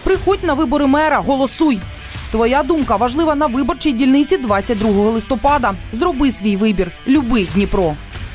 Приходь на вибори мера, голосуй. Твоя думка важлива на виборчій дільниці 22 листопада. Зроби свій вибір. Люби Дніпро.